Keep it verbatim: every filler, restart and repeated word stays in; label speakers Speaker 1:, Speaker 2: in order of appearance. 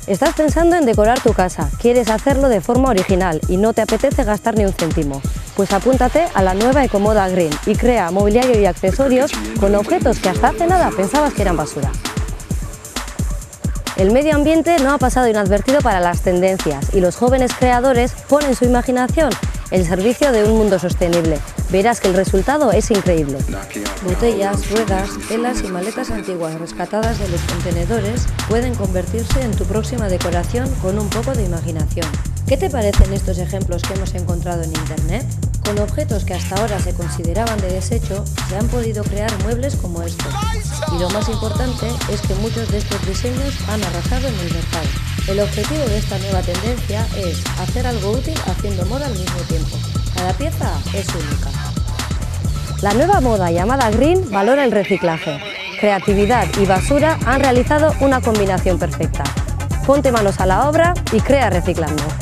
Speaker 1: Estás pensando en decorar tu casa, quieres hacerlo de forma original y no te apetece gastar ni un céntimo. Pues apúntate a la nueva Ecomoda Green y crea mobiliario y accesorios con objetos que hasta hace nada pensabas que eran basura. El medio ambiente no ha pasado inadvertido para las tendencias y los jóvenes creadores ponen su imaginación al servicio de un mundo sostenible. Verás que el resultado es increíble. Botellas, ruedas, telas y maletas antiguas rescatadas de los contenedores pueden convertirse en tu próxima decoración con un poco de imaginación. ¿Qué te parecen estos ejemplos que hemos encontrado en Internet? Con objetos que hasta ahora se consideraban de desecho, se han podido crear muebles como estos. Y lo más importante es que muchos de estos diseños han arrasado en el mercado. El objetivo de esta nueva tendencia es hacer algo útil haciendo moda al mismo tiempo. Cada pieza es única. La nueva moda llamada Green valora el reciclaje. Creatividad y basura han realizado una combinación perfecta. Ponte manos a la obra y crea reciclando.